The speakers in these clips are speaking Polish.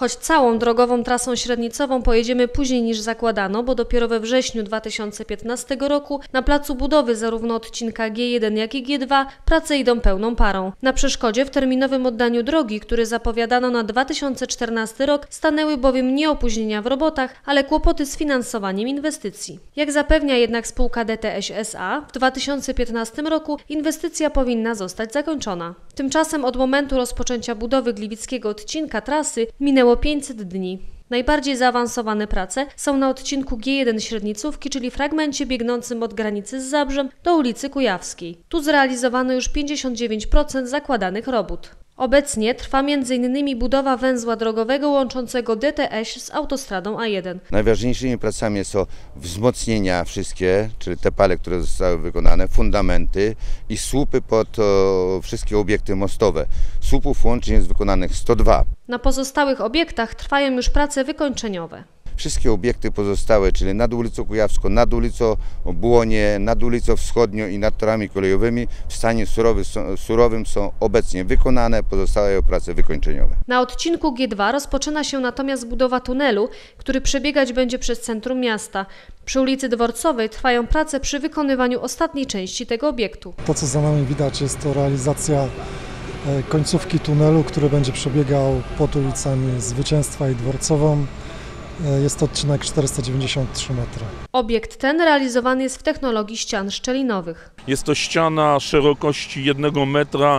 Choć całą drogową trasą średnicową pojedziemy później niż zakładano, bo dopiero we wrześniu 2015 roku na placu budowy zarówno odcinka G1 jak i G2 prace idą pełną parą. Na przeszkodzie w terminowym oddaniu drogi, który zapowiadano na 2014 rok, stanęły bowiem nie opóźnienia w robotach, ale kłopoty z finansowaniem inwestycji. Jak zapewnia jednak spółka DTS SA, w 2015 roku inwestycja powinna zostać zakończona. Tymczasem od momentu rozpoczęcia budowy gliwickiego odcinka trasy minęło 500 dni. Najbardziej zaawansowane prace są na odcinku G1 Średnicówki, czyli fragmencie biegnącym od granicy z Zabrzem do ulicy Kujawskiej. Tu zrealizowano już 59% zakładanych robót. Obecnie trwa m.in. budowa węzła drogowego łączącego DTS z autostradą A1. Najważniejszymi pracami są wzmocnienia wszystkie, czyli te pale, które zostały wykonane, fundamenty i słupy pod wszystkie obiekty mostowe. Słupów łącznie jest wykonanych 102. Na pozostałych obiektach trwają już prace wykończeniowe. Wszystkie obiekty pozostałe, czyli nad ulicą Kujawską, nad ulicą Błonie, nad ulicą Wschodnią i nad torami kolejowymi w stanie surowym są obecnie wykonane, pozostałe prace wykończeniowe. Na odcinku G2 rozpoczyna się natomiast budowa tunelu, który przebiegać będzie przez centrum miasta. Przy ulicy Dworcowej trwają prace przy wykonywaniu ostatniej części tego obiektu. To, co za nami widać, jest to realizacja końcówki tunelu, który będzie przebiegał pod ulicami Zwycięstwa i Dworcową. Jest to odcinek 493 metry. Obiekt ten realizowany jest w technologii ścian szczelinowych. Jest to ściana szerokości 1 metra,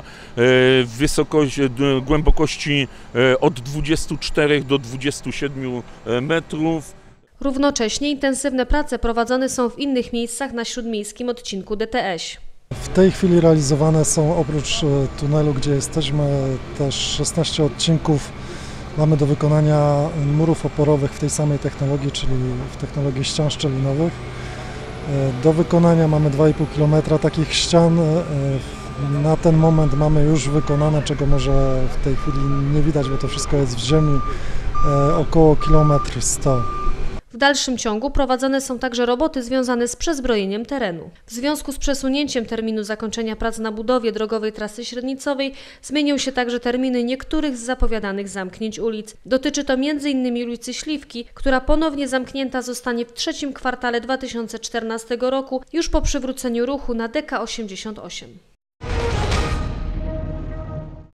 głębokości od 24 do 27 metrów. Równocześnie intensywne prace prowadzone są w innych miejscach na śródmiejskim odcinku DTS. W tej chwili realizowane są oprócz tunelu, gdzie jesteśmy, też 16 odcinków. Mamy do wykonania murów oporowych w tej samej technologii, czyli w technologii ścian szczelinowych. Do wykonania mamy 2,5 km takich ścian. Na ten moment mamy już wykonane, czego może w tej chwili nie widać, bo to wszystko jest w ziemi, około 1,1 km. W dalszym ciągu prowadzone są także roboty związane z przezbrojeniem terenu. W związku z przesunięciem terminu zakończenia prac na budowie drogowej trasy średnicowej zmienią się także terminy niektórych z zapowiadanych zamknięć ulic. Dotyczy to m.in. ulicy Śliwki, która ponownie zamknięta zostanie w trzecim kwartale 2014 roku, już po przywróceniu ruchu na DK 88.